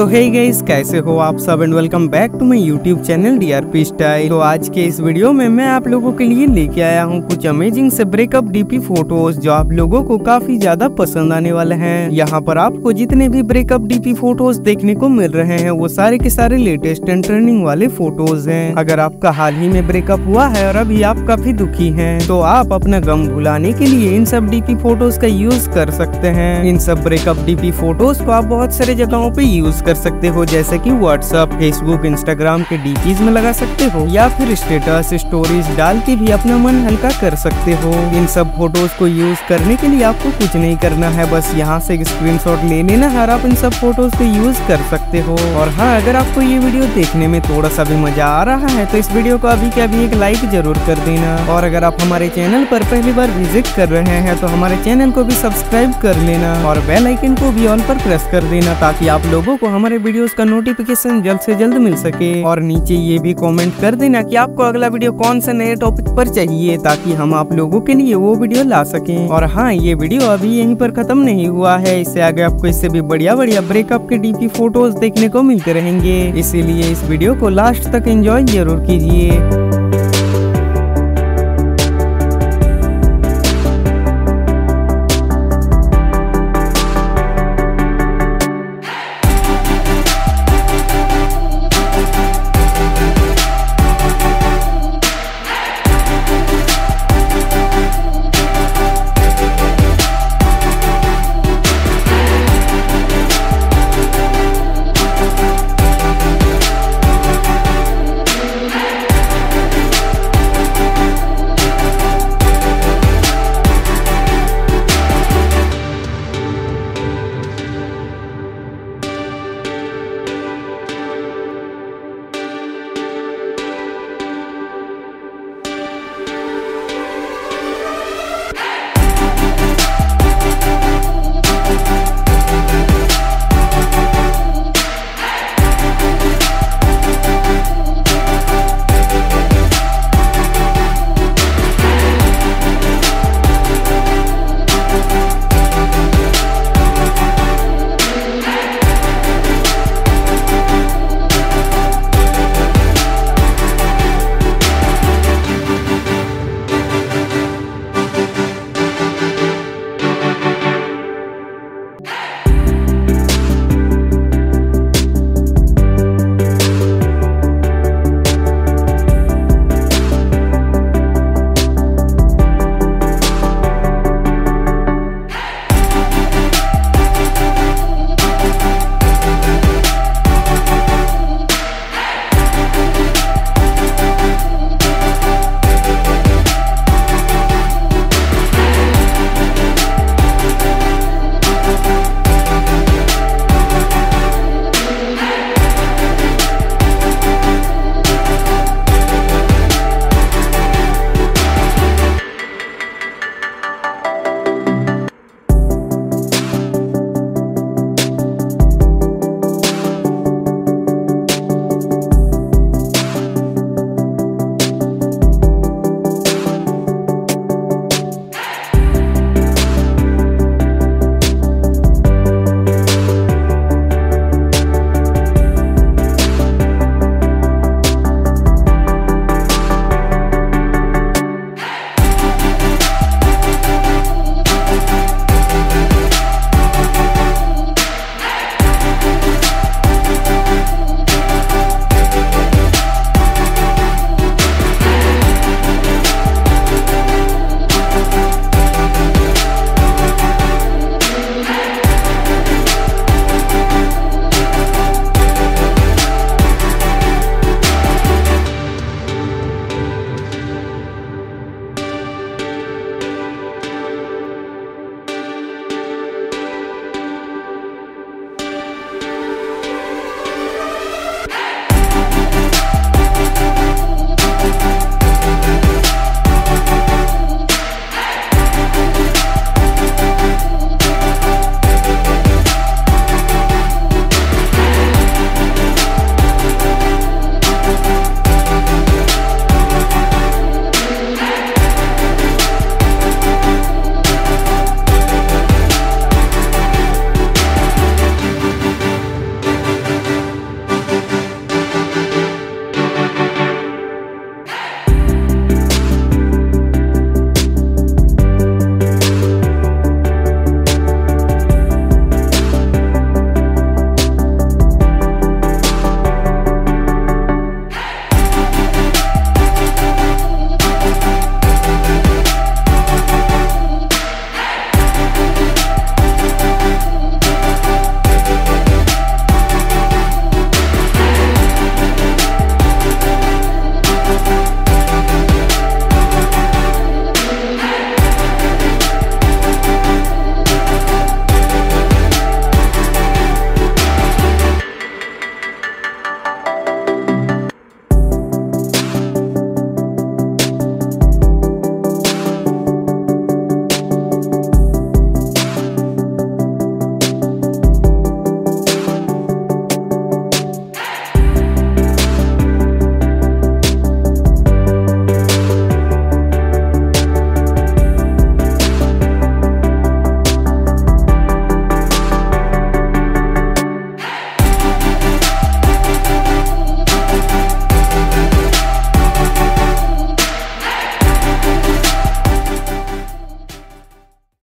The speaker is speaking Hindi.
तो हे गाइस, कैसे हो आप सब and welcome back to my YouTube channel DRP style. तो आज के इस वीडियो में मैं आप लोगों के लिए लेके आया हूँ कुछ अमेजिंग से ब्रेकअप डीपी फोटोज जो आप लोगों को काफी ज्यादा पसंद आने वाले हैं। यहाँ पर आपको जितने भी ब्रेकअप डीपी फोटोज देखने को मिल रहे हैं वो सारे के सारे लेटेस्ट एंड ट्रेंडिंग वाले फोटोज हैं। अगर आपका हाल ही में ब्रेकअप हुआ है और अभी आप काफी दुखी हैं तो आप अपना गम भुलाने के लिए इन सब डीपी फोटोज का यूज कर सकते हैं। इन सब ब्रेकअप डीपी फोटोज को आप बहुत सारे जगहों पे यूज कर सकते हो, जैसे कि व्हाट्सएप, फेसबुक, इंस्टाग्राम के डीपीज में लगा सकते हो या फिर स्टेटस स्टोरीज डाल के भी अपना मन हल्का कर सकते हो। इन सब फोटोज को यूज करने के लिए आपको कुछ नहीं करना है, बस यहाँ से एक स्क्रीनशॉट ले लेना है और आप इन सब फोटोज को यूज कर सकते हो। और हाँ, अगर आपको ये वीडियो देखने में थोड़ा सा भी मजा आ रहा है तो इस वीडियो को अभी के अभी एक लाइक जरूर कर देना। और अगर आप हमारे चैनल पर पहली बार विजिट कर रहे हैं तो हमारे चैनल को भी सब्सक्राइब कर लेना और बेल आइकन को भी ऑल पर प्रेस कर देना ताकि आप लोगों को हमारे वीडियोस का नोटिफिकेशन जल्द से जल्द मिल सके। और नीचे ये भी कमेंट कर देना कि आपको अगला वीडियो कौन सा नए टॉपिक पर चाहिए ताकि हम आप लोगों के लिए वो वीडियो ला सकें। और हाँ, ये वीडियो अभी यहीं पर खत्म नहीं हुआ है, इससे आगे आपको इससे भी बढ़िया बढ़िया ब्रेकअप के डीपी फोटोज देखने को मिलते रहेंगे, इसीलिए इस वीडियो को लास्ट तक एंजॉय जरूर कीजिए।